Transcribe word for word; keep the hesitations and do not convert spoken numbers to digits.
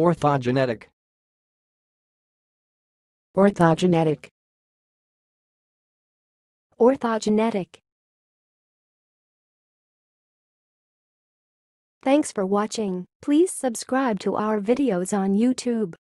Orthogenetic. Orthogenetic. Orthogenetic. Thanks for watching. Please subscribe to our videos on YouTube.